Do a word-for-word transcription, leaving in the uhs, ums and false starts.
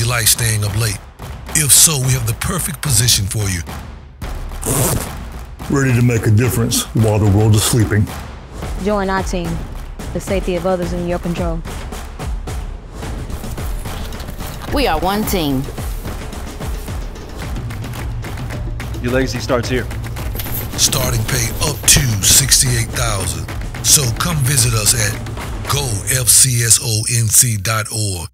you like staying up late? If so, we have the perfect position for you. Ready to make a difference while the world is sleeping. Join our team. The safety of others in your control. We are one team. Your legacy starts here. Starting pay up to sixty-eight thousand dollars. So come visit us at go F C S O N C dot org